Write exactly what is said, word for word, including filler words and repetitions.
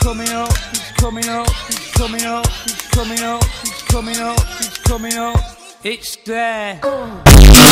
coming up, it's coming up, it's coming up, it's coming up, it's coming up, it's coming up, it's there.